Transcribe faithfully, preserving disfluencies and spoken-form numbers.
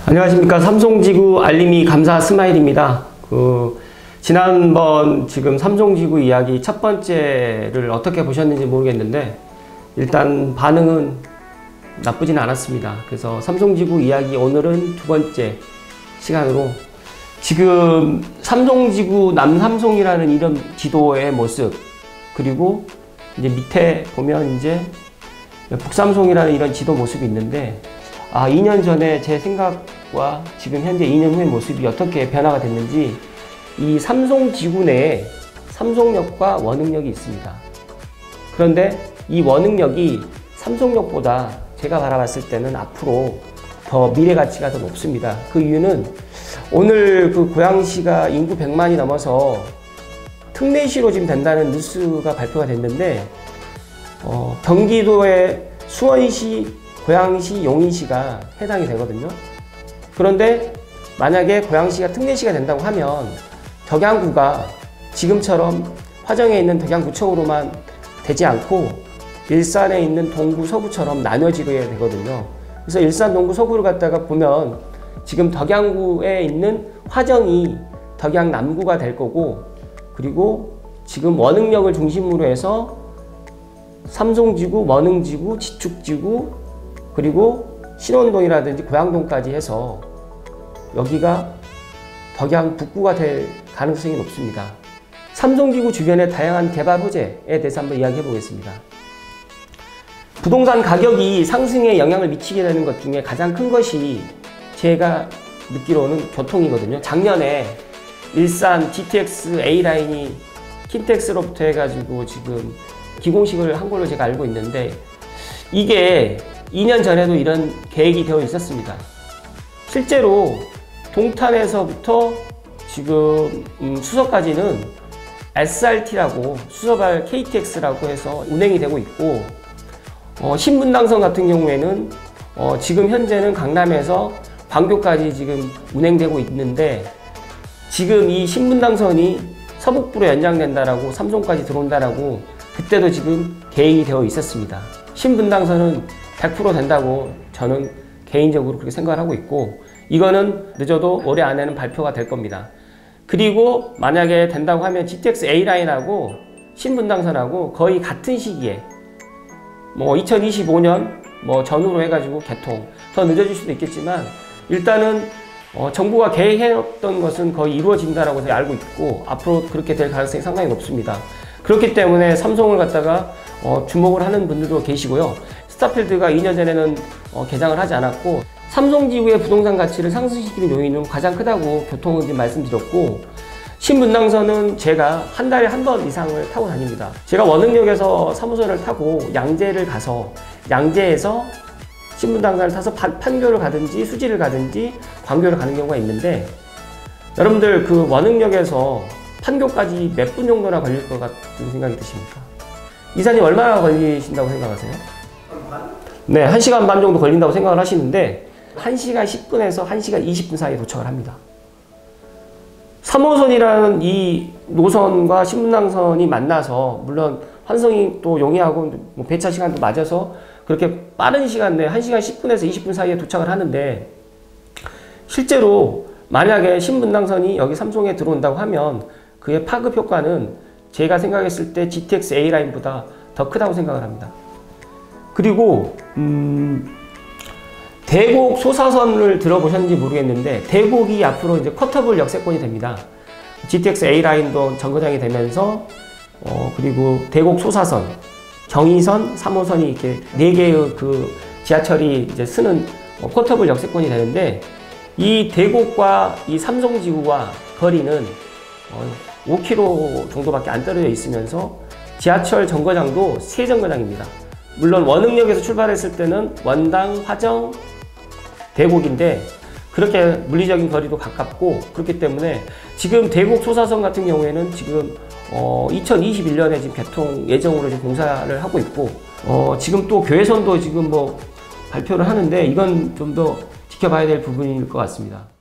안녕하십니까. 삼성지구 알림이 감사 스마일입니다. 그 지난번 지금 삼성지구 이야기 첫 번째를 어떻게 보셨는지 모르겠는데 일단 반응은 나쁘진 않았습니다. 그래서 삼성지구 이야기 오늘은 두 번째 시간으로 지금 삼성지구 남삼송이라는 이런 지도의 모습, 그리고 이제 밑에 보면 이제 북삼송이라는 이런 지도 모습이 있는데, 아, 이 년 전에 제 생각과 지금 현재 이 년 후의 모습이 어떻게 변화가 됐는지, 이 삼성지구 내에 삼성역과 원흥역이 있습니다. 그런데 이 원흥역이 삼성역보다 제가 바라봤을 때는 앞으로 더 미래 가치가 더 높습니다. 그 이유는 오늘 그 고양시가 인구 백만이 넘어서 특례시로 지금 된다는 뉴스가 발표가 됐는데, 어, 경기도의 수원시, 고양시, 용인시가 해당이 되거든요. 그런데 만약에 고양시가 특례시가 된다고 하면 덕양구가 지금처럼 화정에 있는 덕양구청으로만 되지 않고 일산에 있는 동구, 서구처럼 나눠지게 되거든요. 그래서 일산, 동구, 서구를 갖다가 보면 지금 덕양구에 있는 화정이 덕양 남구가 될 거고, 그리고 지금 원흥역을 중심으로 해서 삼성지구, 원흥지구, 지축지구, 그리고 신원동이라든지 고양동까지 해서 여기가 덕양 북구가 될 가능성이 높습니다. 삼성지구 주변의 다양한 개발 호재에 대해서 한번 이야기해 보겠습니다. 부동산 가격이 상승에 영향을 미치게 되는 것 중에 가장 큰 것이 제가 느끼로는 교통이거든요. 작년에 일산 지티엑스 A라인이 킨텍스로부터 해가지고 지금 기공식을 한 걸로 제가 알고 있는데, 이게 이 년 전에도 이런 계획이 되어 있었습니다. 실제로 동탄에서부터 지금 음 수서까지는 에스알티라고 수서발 케이티엑스라고 해서 운행이 되고 있고, 어 신분당선 같은 경우에는 어 지금 현재는 강남에서 광교까지 지금 운행되고 있는데, 지금 이 신분당선이 서북부로 연장된다라고 삼성까지 들어온다라고 그때도 지금 계획이 되어 있었습니다. 신분당선은 백 퍼센트 된다고 저는 개인적으로 그렇게 생각을 하고 있고, 이거는 늦어도 올해 안에는 발표가 될 겁니다. 그리고 만약에 된다고 하면 지티엑스 A라인하고 신분당선하고 거의 같은 시기에 뭐 이천이십오 년 뭐 전후로 해가지고 개통, 더 늦어질 수도 있겠지만 일단은 어 정부가 계획해놨던 것은 거의 이루어진다라고 제가 알고 있고, 앞으로 그렇게 될 가능성이 상당히 높습니다. 그렇기 때문에 삼성을 갖다가 어 주목을 하는 분들도 계시고요. 스타필드가 이 년 전에는 어 개장을 하지 않았고, 삼성지구의 부동산 가치를 상승시키는 요인은 가장 크다고 교통은 지금 말씀드렸고, 신분당선은 제가 한 달에 한 번 이상을 타고 다닙니다. 제가 원흥역에서 사무소를 타고 양재를 가서 양재에서 신분당선을 타서 판, 판교를 가든지 수지를 가든지 광교를 가는 경우가 있는데, 여러분들 그 원흥역에서 판교까지 몇 분 정도나 걸릴 것 같은 생각이 드십니까? 이사님 얼마나 걸리신다고 생각하세요? 네, 한 시간 반 정도 걸린다고 생각을 하시는데 한 시간 십 분에서 한 시간 이십 분 사이에 도착을 합니다. 삼 호선이라는 이 노선과 신분당선이 만나서, 물론 환승이 또 용이하고 뭐 배차 시간도 맞아서 그렇게 빠른 시간 내에 한 시간 십 분에서 이십 분 사이에 도착을 하는데, 실제로 만약에 신분당선이 여기 삼성에 들어온다고 하면 그의 파급 효과는 제가 생각했을 때 지티엑스 A라인보다 더 크다고 생각을 합니다. 그리고 음, 대곡 소사선을 들어보셨는지 모르겠는데, 대곡이 앞으로 이제 쿼터블 역세권이 됩니다. 지티엑스 A라인도 정거장이 되면서 어, 그리고 대곡 소사선, 경의선, 삼 호선이 이렇게 네 개의 그 지하철이 이제 쓰는 어, 쿼터블 역세권이 되는데, 이 대곡과 이 삼성지구와 거리는 어, 오 킬로미터 정도밖에 안 떨어져 있으면서 지하철 정거장도 세 정거장입니다. 물론 원흥역에서 출발했을 때는 원당, 화정, 대곡인데 그렇게 물리적인 거리도 가깝고, 그렇기 때문에 지금 대곡 소사선 같은 경우에는 지금 어, 이천이십일 년에 지금 개통 예정으로 지금 공사를 하고 있고, 어, 지금 또 교외선도 지금 뭐 발표를 하는데 이건 좀 더 지켜봐야 될 부분일 것 같습니다.